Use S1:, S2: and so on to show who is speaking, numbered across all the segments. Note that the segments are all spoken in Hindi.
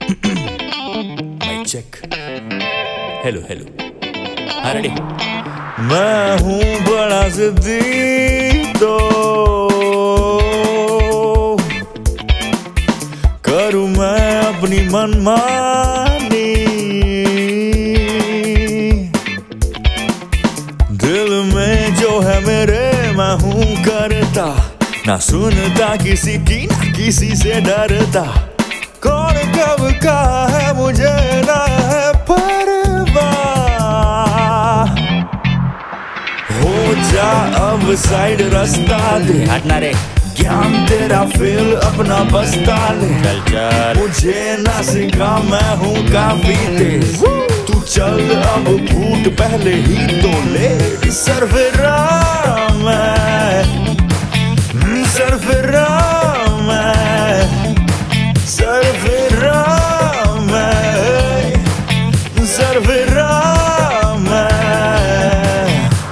S1: Mic check. हेलो हेलो, हाँ रेडी।
S2: मैं हूँ बड़ा जिद्दी तो करूँ मैं अपनी मनमानी, दिल में जो है मेरे मैं हूँ करता, ना सुनता किसी की ना किसी से डरता। कौन कब कहा है मुझे ना है परवाह, हो जा अब साइड रास्ता दे,
S1: हटना रे।
S2: ज्ञान तेरा फेल अपना बस्ता ले।
S1: चल चल,
S2: मुझे ना सिखा मैं हूँ काफी तेज, तू चल अब फूट पहले ही तो ले। सरफिरा मैं, सरफिरा मैं, सरफिरा मैं, सरफिरा मैं।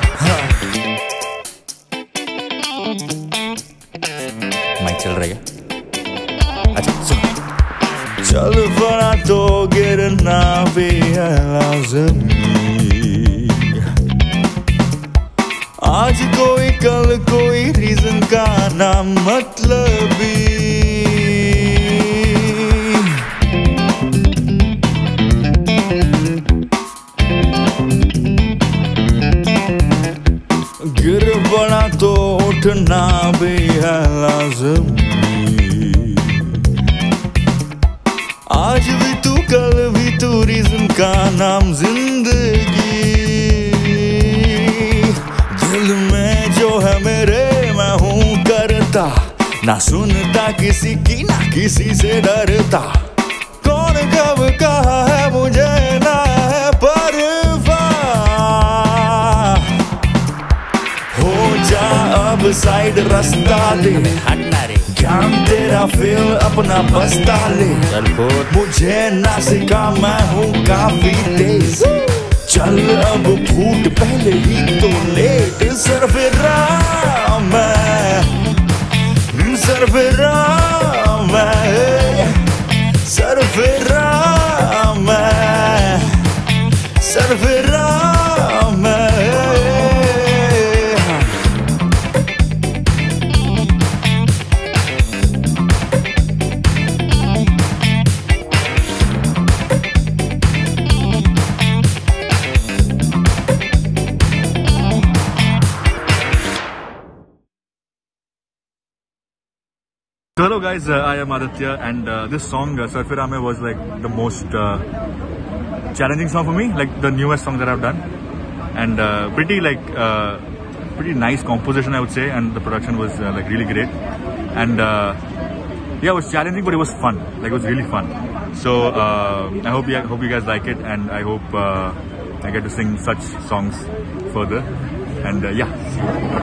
S1: माइक चल रहा है। अच्छा सुन।
S2: चल बड़ा तो गिरना भी है लाज़मी, आज कोई कल कोई रीजन का नाम मतलबी। गिर पड़ा तो उठना भी है लाज़मी, आज भी तू कल भी तू रीजन का नाम जिंदगी। दिल में जो है मेरे मैं हूँ करता, ना सुनता किसी की ना किसी से डरता। कौन कब कहा है मुझे ना है परवाह, हो जा अब साइड रास्ता दे,
S1: हटना रे।
S2: ज्ञान तेरा फेल अपना बस्ता ले।
S1: चल फुट,
S2: मुझे ना सिखा मैं हूँ काफी तेज, चल अब फूट पहले ही तो लेट। सरफिरा मैं, सरफिरा मैं, सरफिरा मैं, सरफिरा मैं।
S3: Hello guys, I am Aditya, and this song Sarfira Mein was like the most challenging song for me, like the newest song that I've done, and pretty nice composition I would say, and the production was like really great, and yeah, it was challenging but it was fun, like it was really fun. So I hope you guys like it, and I hope I get to sing such songs further, and yeah.